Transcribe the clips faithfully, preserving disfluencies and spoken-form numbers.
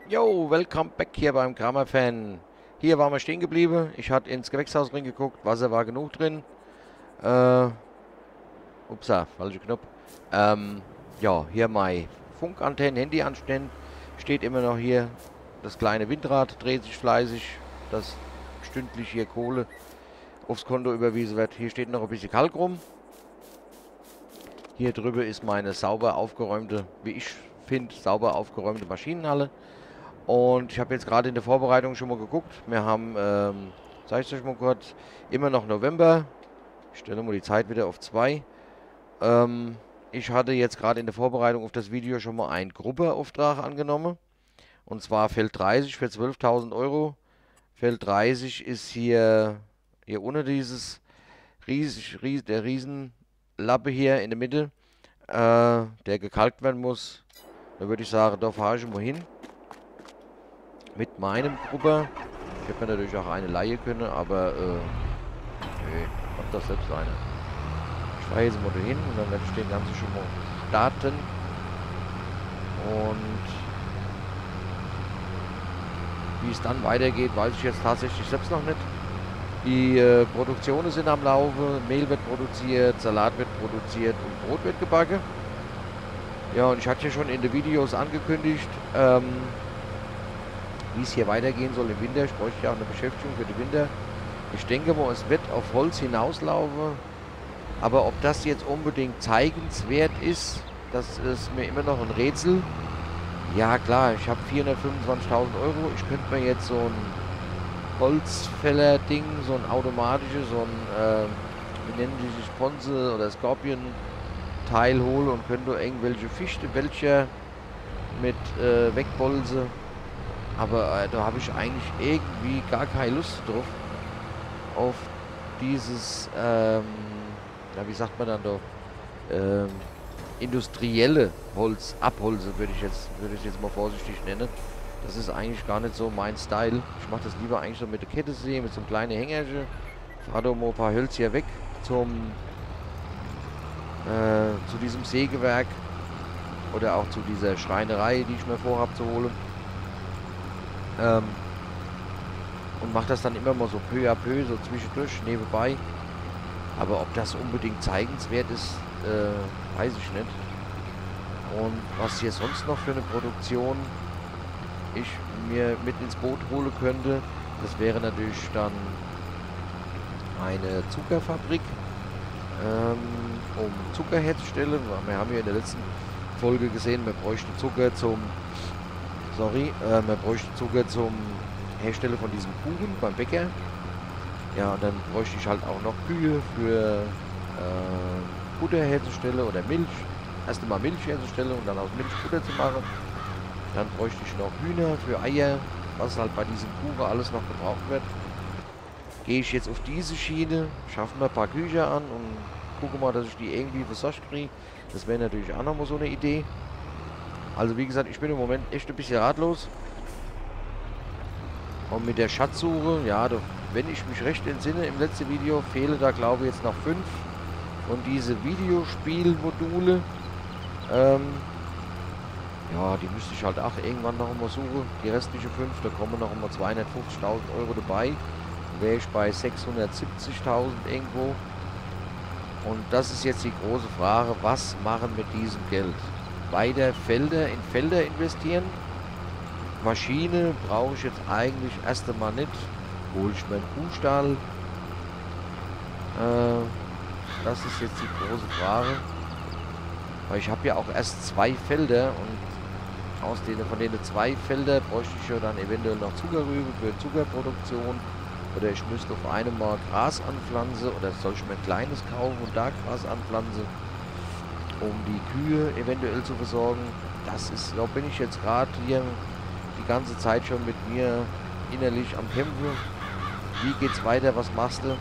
Yo, welcome back hier beim Kramer-Fan. Hier waren wir stehen geblieben. Ich hatte ins Gewächshaus reingeguckt. Wasser war genug drin. Äh, upsa, falscher Knopf. Ähm, ja, hier mein Funkantennen, Handy anstellen. Steht immer noch hier. Das kleine Windrad dreht sich fleißig. Das stündlich hier Kohle aufs Konto überwiesen wird. Hier steht noch ein bisschen Kalk rum. Hier drüber ist meine sauber aufgeräumte, wie ich finde, sauber aufgeräumte Maschinenhalle. Und ich habe jetzt gerade in der Vorbereitung schon mal geguckt. Wir haben, ähm, sag ich euch mal kurz, immer noch November. Ich stelle mal die Zeit wieder auf zwei. Ähm, ich hatte jetzt gerade in der Vorbereitung auf das Video schon mal einen Gruppeauftrag angenommen. Und zwar Feld dreißig für zwölftausend Euro. Feld dreißig ist hier, hier ohne dieses riesig, ries, der Riesenlappe hier in der Mitte, äh, der gekalkt werden muss. Da würde ich sagen, da fahre ich mal hin. Mit meinem Grupper. Ich hätte mir natürlich auch eine leihen können, aber äh, nee, macht das selbst eine. Ich fahre jetzt mal dahin und dann werde ich den ganzen schon mal starten. Und wie es dann weitergeht, weiß ich jetzt tatsächlich selbst noch nicht. Die äh, Produktionen sind am Laufe, Mehl wird produziert, Salat wird produziert und Brot wird gebacken. Ja, und ich hatte ja schon in den Videos angekündigt, ähm, wie es hier weitergehen soll im Winter. Ich bräuchte ja auch eine Beschäftigung für den Winter. Ich denke mal, es wird auf Holz hinauslaufen. Aber ob das jetzt unbedingt zeigenswert ist, das ist mir immer noch ein Rätsel. Ja klar, ich habe vierhundertfünfundzwanzigtausend Euro. Ich könnte mir jetzt so ein Holzfäller-Ding, so ein automatisches, so ein, äh, wie nennen die sich, Ponce oder Scorpion-Teil holen und könnte irgendwelche Fichte-Wälcher mit äh, wegbolzen. Aber äh, da habe ich eigentlich irgendwie gar keine Lust drauf. Auf dieses, ähm, ja, wie sagt man dann da, ähm, industrielle Holz, Abholze würde ich jetzt, würde ich jetzt mal vorsichtig nennen. Das ist eigentlich gar nicht so mein Style. Ich mache das lieber eigentlich so mit der Kettensäge, mit so einem kleinen Hängerchen. Fahre da mal ein paar Hölzer hier weg zum, äh, zu diesem Sägewerk. Oder auch zu dieser Schreinerei, die ich mir vorhabe zu holen. Ähm, und mache das dann immer mal so peu à peu, so zwischendurch, nebenbei. Aber ob das unbedingt zeigenswert ist, äh, weiß ich nicht. Und was hier sonst noch für eine Produktion ich mir mit ins Boot holen könnte, das wäre natürlich dann eine Zuckerfabrik, ähm, um Zucker herzustellen. Wir haben ja in der letzten Folge gesehen, wir bräuchten Zucker zum, sorry, äh, wir bräuchten Zucker zum Herstellen von diesem Kuchen beim Bäcker. Ja, und dann bräuchte ich halt auch noch Kühe für äh, Butter herzustellen oder Milch. Erst einmal Milch herzustellen und dann aus Milch Butter zu machen. Dann bräuchte ich noch Hühner für Eier, was halt bei diesem Kuchen alles noch gebraucht wird. Gehe ich jetzt auf diese Schiene, schaffe mir ein paar Küche an und gucke mal, dass ich die irgendwie versorgt kriege. Das wäre natürlich auch noch mal so eine Idee. Also wie gesagt, ich bin im Moment echt ein bisschen ratlos. Und mit der Schatzsuche, ja, da, wenn ich mich recht entsinne, im letzten Video fehlen da glaube ich jetzt noch fünf. Und diese Videospielmodule, ähm, ja, die müsste ich halt auch irgendwann noch einmal suchen. Die restlichen fünf, da kommen noch einmal zweihundertfünfzigtausend Euro dabei. Wäre ich bei sechshundertsiebzigtausend irgendwo. Und das ist jetzt die große Frage, was machen mit diesem Geld? Weiter Felder in Felder investieren? Maschine brauche ich jetzt eigentlich erst einmal nicht. Hole ich mir einen Kuhstall? Äh, das ist jetzt die große Frage. Weil ich habe ja auch erst zwei Felder und aus denen, von denen zwei Felder bräuchte ich ja dann eventuell noch Zuckerrübe für Zuckerproduktion. Oder ich müsste auf einem Mal Gras anpflanzen oder soll ich mir ein kleines kaufen und da Gras anpflanzen, um die Kühe eventuell zu versorgen. Das ist, da bin ich jetzt gerade hier die ganze Zeit schon mit mir innerlich am Kämpfen. Wie geht's weiter? Was machst du?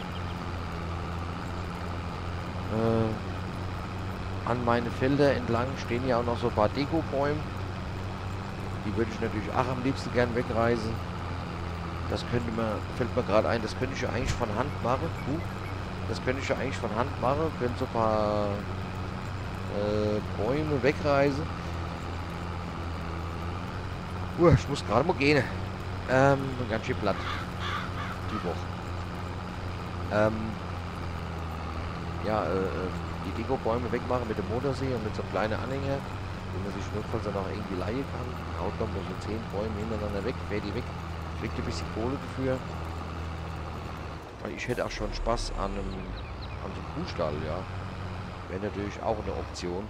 Äh, an meine Felder entlang stehen ja auch noch so ein paar Dekobäume. Die würde ich natürlich auch am liebsten gern wegreißen. Das könnte man, fällt mir gerade ein, das könnte ich ja eigentlich von Hand machen. Uh, das könnte ich ja eigentlich von Hand machen. Könnte so ein paar äh, Bäume wegreißen. Uh, ich muss gerade mal gehen. Ähm, bin ganz schön platt. Die Woche. Ähm, ja, äh, äh, die Deko-Bäume wegmachen mit dem Motorsee und mit so kleinen Anhänger, die man sich notfalls dann auch irgendwie leihen kann. Haut man so zehn Bäume hintereinander weg, fährt die weg, kriegt ein bisschen Kohle dafür. Weil ich hätte auch schon Spaß an einem, an so einem Kuhstall, ja. Wäre natürlich auch eine Option.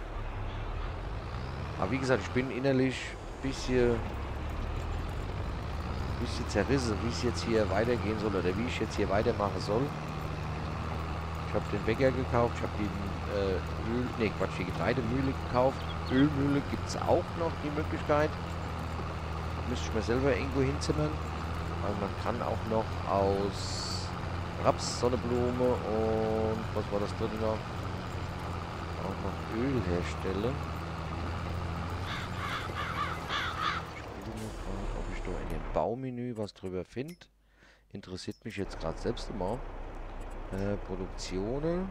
Aber wie gesagt, ich bin innerlich ein bisschen, bisschen zerrissen, wie es jetzt hier weitergehen soll oder wie ich jetzt hier weitermachen soll. Ich habe den Bäcker gekauft, ich habe die äh, Öl, nee Quatsch, die Getreidemühle gekauft. Ölmühle gibt es auch noch die Möglichkeit. Müsste ich mir selber irgendwo hinzimmern. Also man kann auch noch aus Raps, Sonnenblume und was war das dritte noch? Auch noch Öl herstellen. Ich gucke mal grad, ob ich da in dem Baumenü was drüber finde. Interessiert mich jetzt gerade selbst immer. Äh, Produktionen.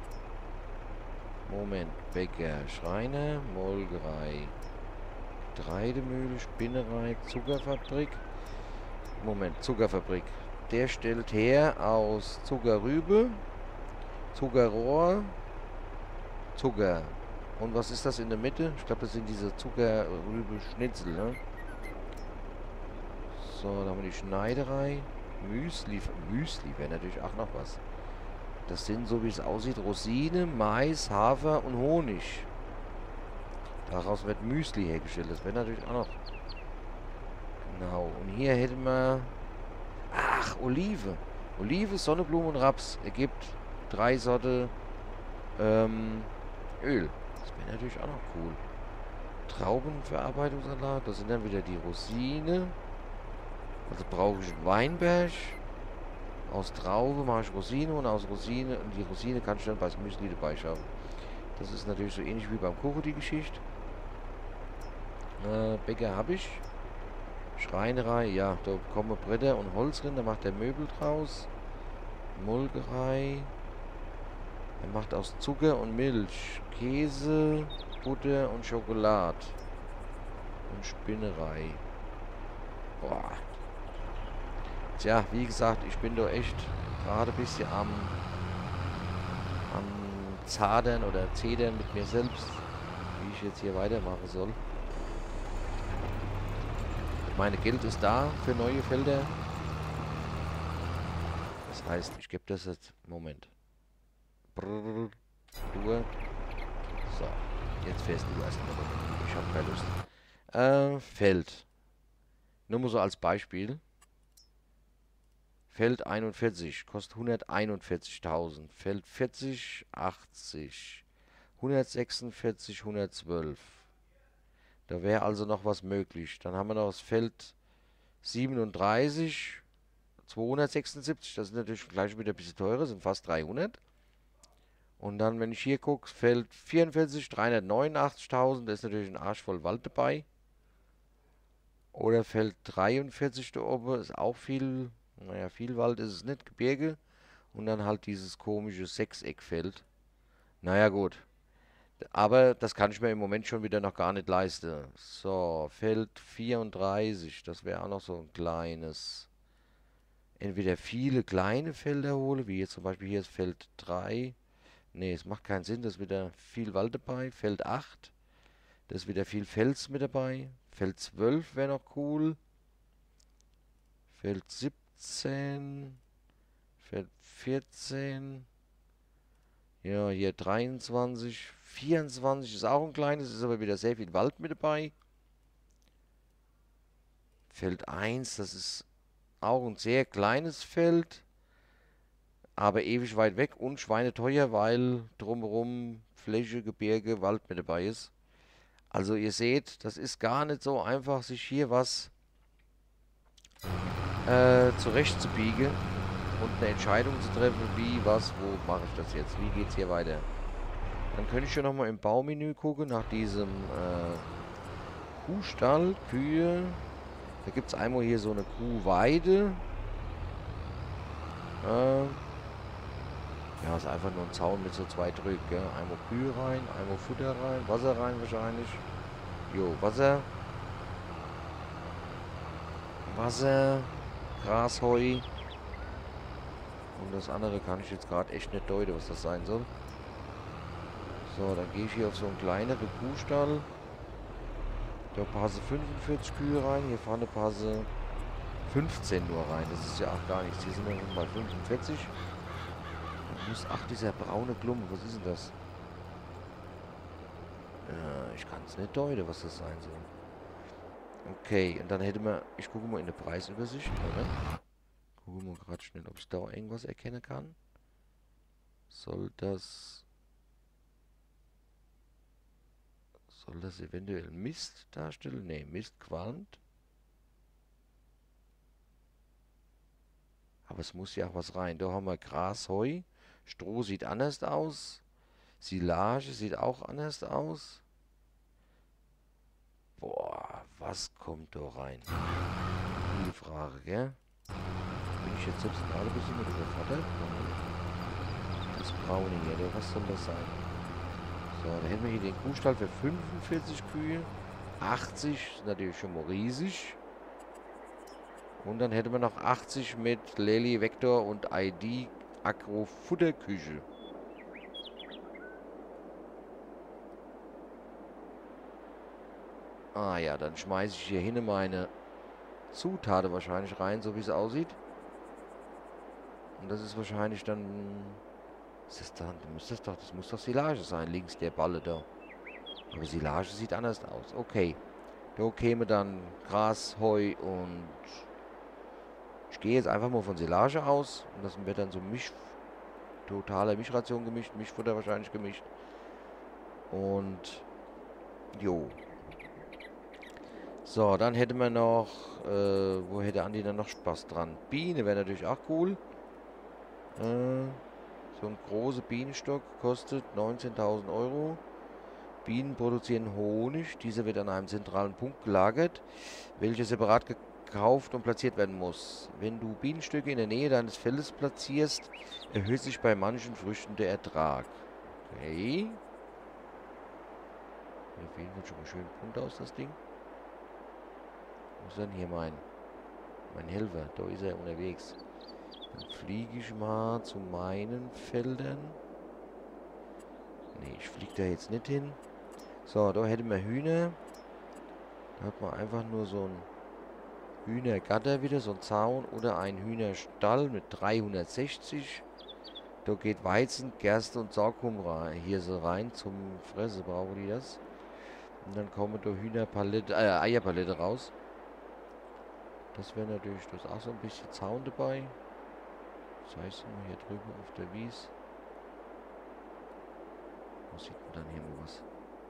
Moment. Bäcker, Schreiner, Molkerei, Getreidemühle, Spinnerei, Zuckerfabrik. Moment, Zuckerfabrik. Der stellt her aus Zuckerrübe, Zuckerrohr, Zucker. Und was ist das in der Mitte? Ich glaube, das sind diese Zuckerrübe-Schnitzel, ne? So, da haben wir die Schneiderei. Müsli. Müsli wäre natürlich auch noch was. Das sind, so wie es aussieht, Rosine, Mais, Hafer und Honig. Daraus wird Müsli hergestellt. Das wäre natürlich auch noch. Genau. Und hier hätten wir... Ach, Olive. Olive, Sonnenblume und Raps. Ergibt drei Sorte ähm, Öl. Das wäre natürlich auch noch cool. Traubenverarbeitungsanlage. Das sind dann wieder die Rosine. Also brauche ich einen Weinberg. Aus Traube mache ich Rosine und aus Rosine, und die Rosine kann ich dann bei Müsli dabei schaffen. Das ist natürlich so ähnlich wie beim Kuchen, die Geschichte. Äh, Bäcker habe ich. Schreinerei, ja, da bekommen wir Bretter und Holz drin, da macht er Möbel draus. Molkerei. Er macht aus Zucker und Milch Käse, Butter und Schokolade. Und Spinnerei. Boah. Tja, wie gesagt, ich bin da echt gerade ein bisschen am, am Zadern oder Zedern mit mir selbst, wie ich jetzt hier weitermachen soll. Meine Geld ist da für neue Felder. Das heißt, ich gebe das jetzt... Moment. Brrr, du. So, jetzt fährst du erstmal. Ich habe keine Lust. Äh, Feld. Nur mal so als Beispiel. Feld einundvierzig kostet hunderteinundvierzigtausend. Feld vierzig, achtzig. hundertsechsundvierzig, hundertzwölf. Da wäre also noch was möglich. Dann haben wir noch das Feld siebenunddreißig, zweihundertsechsundsiebzig. Das ist natürlich gleich wieder ein bisschen teurer, sind fast dreihundert. Und dann, wenn ich hier gucke, Feld vierundvierzig, dreihundertneunundachtzigtausend. Da ist natürlich ein Arsch voll Wald dabei. Oder Feld dreiundvierzig da oben, ist auch viel... Naja, viel Wald ist es nicht, Gebirge. Und dann halt dieses komische Sechseckfeld. Naja, gut. Aber das kann ich mir im Moment schon wieder noch gar nicht leisten. So, Feld vierunddreißig. Das wäre auch noch so ein kleines. Entweder viele kleine Felder hole, wie jetzt zum Beispiel hier ist Feld drei. Ne, es macht keinen Sinn, da ist wieder viel Wald dabei. Feld acht. Da ist wieder viel Fels mit dabei. Feld zwölf wäre noch cool. Feld siebzehn. Feld vierzehn. Ja, hier dreiundzwanzig. vierundzwanzig ist auch ein kleines, ist aber wieder sehr viel Wald mit dabei. Feld eins, das ist auch ein sehr kleines Feld. Aber ewig weit weg und schweineteuer, weil drumherum Fläche, Gebirge, Wald mit dabei ist. Also ihr seht, das ist gar nicht so einfach, sich hier was äh, zurechtzubiegen und eine Entscheidung zu treffen, wie, was, wo mache ich das jetzt, wie geht es hier weiter. Dann könnte ich schon nochmal im Baumenü gucken, nach diesem äh, Kuhstall, Kühe. Da gibt es einmal hier so eine Kuhweide. Äh, ja, ist einfach nur ein Zaun mit so zwei Drücken, gell? Einmal Kühe rein, einmal Futter rein, Wasser rein wahrscheinlich. Jo, Wasser. Wasser, Grasheu. Und das andere kann ich jetzt gerade echt nicht deuten, was das sein soll. So, dann gehe ich hier auf so einen kleineren Kuhstall. Da passen fünfundvierzig Kühe rein. Hier vorne passen fünfzehn nur rein. Das ist ja auch gar nichts. Hier sind wir schon bei fünfundvierzig. Da muss, ach, dieser braune Klumpen. Was ist denn das? Ja, ich kann es nicht deuten, was das sein soll. Okay, und dann hätte man... Ich gucke mal in der Preisübersicht. Moment. Gucken wir gerade schnell, ob ich da irgendwas erkennen kann. Soll das... Soll das eventuell Mist darstellen? Ne, Mist qualmt. Aber es muss ja auch was rein. Da haben wir Gras, Heu. Stroh sieht anders aus. Silage sieht auch anders aus. Boah, was kommt da rein? Gute Frage, gell? Bin ich jetzt selbst gerade ein bisschen mit überfordert? Das braune hier, was soll das sein? So, dann hätten wir hier den Kuhstall für fünfundvierzig Kühe. achtzig ist natürlich schon mal riesig. Und dann hätten wir noch achtzig mit Lely, Vector und I D Agro Futterküche. Ah ja, dann schmeiße ich hier hin meine Zutaten wahrscheinlich rein, so wie es aussieht. Und das ist wahrscheinlich dann... Ist das dann? Muss das doch, das muss doch Silage sein, links der Balle da. Aber Silage sieht anders aus. Okay. Da käme dann Gras, Heu und... Ich gehe jetzt einfach mal von Silage aus. Und das wird dann so Misch... Totaler Mischration gemischt. Mischfutter wahrscheinlich gemischt. Und... Jo. So, dann hätte man noch... Äh, wo hätte Andi dann noch Spaß dran? Biene wäre natürlich auch cool. Äh... So ein großer Bienenstock kostet neunzehntausend Euro. Bienen produzieren Honig. Dieser wird an einem zentralen Punkt gelagert, welcher separat gekauft und platziert werden muss. Wenn du Bienenstöcke in der Nähe deines Feldes platzierst, erhöht sich bei manchen Früchten der Ertrag. Okay. Sieht auf jeden Fall schon mal schön bunt aus, das Ding. Wo ist denn hier mein, mein Helfer? Da ist er unterwegs. Dann fliege ich mal zu meinen Feldern. Ne, ich fliege da jetzt nicht hin. So, da hätten wir Hühner. Da hat man einfach nur so ein Hühnergatter wieder, so ein Zaun oder ein Hühnerstall mit dreihundertsechzig. Da geht Weizen, Gerste und Sorghum rein. Hier so rein zum Fresse brauchen die das. Und dann kommen da Hühnerpalette, äh, Eierpalette raus. Das wäre natürlich, das ist auch so ein bisschen Zaun dabei. Das heißt immer hier drüben auf der Wies. Wo sieht man dann hier mal was?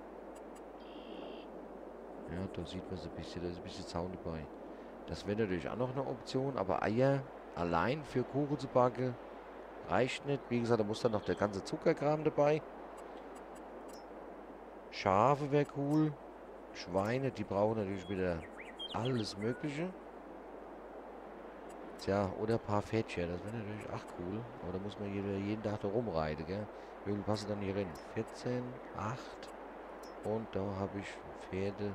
Ja, da sieht man so ein bisschen, da ist ein bisschen Zaun dabei. Das wäre natürlich auch noch eine Option, aber Eier allein für Kuchen zu backen reicht nicht. Wie gesagt, da muss dann noch der ganze Zuckerkram dabei. Schafe wäre cool. Schweine, die brauchen natürlich wieder alles Mögliche. Tja, oder ein paar Pferdchen, das wäre natürlich auch cool. Aber da muss man jeden, jeden Tag da rumreiten, gell? Wie viel passen dann hier rein? vierzehn, acht. Und da habe ich Pferde.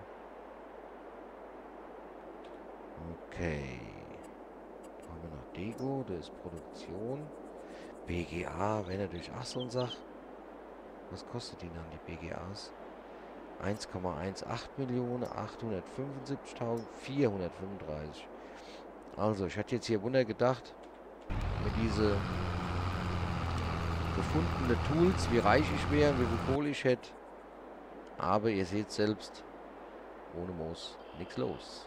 Okay. Da haben wir noch Dego, das ist Produktion. B G A wäre natürlich auch so eine Sache. Was kostet die dann, die B G As? eins Komma achtzehn Millionen, achthundertfünfundsiebzigtausendvierhundertfünfunddreißig. Also, ich hatte jetzt hier Wunder gedacht, mit diese gefundene Tools, wie reich ich wäre, wie viel Kohle ich hätte. Aber ihr seht selbst, ohne Moos nichts los.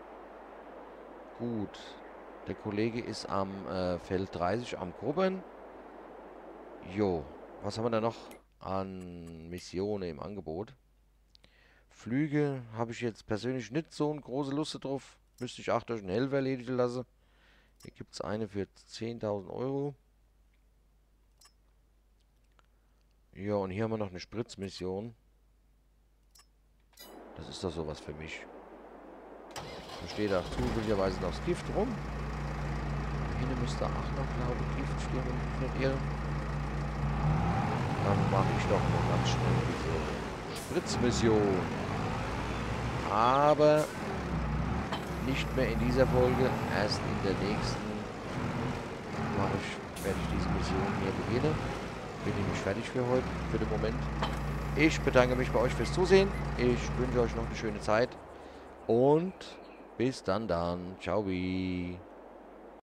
Gut, der Kollege ist am äh, Feld dreißig am Grubbern. Jo, was haben wir da noch an Missionen im Angebot? Flüge habe ich jetzt persönlich nicht so eine große Lust drauf. Müsste ich auch durch einen Helfer erledigen lassen. Hier gibt es eine für zehntausend Euro. Ja, und hier haben wir noch eine Spritzmission. Das ist doch sowas für mich. Da steht auch zufälligerweise noch das Gift rum. Hier müsste auch noch, glaube ich, Gift stehen, wenn ich mich nicht irre. Dann mache ich doch mal ganz schnell diese Spritzmission. Aber nicht mehr in dieser Folge, erst in der nächsten mache ich, werde ich diese Mission hier beginnen. Bin nämlich fertig für heute, für den Moment. Ich bedanke mich bei euch fürs Zusehen. Ich wünsche euch noch eine schöne Zeit und bis dann dann. Ciao.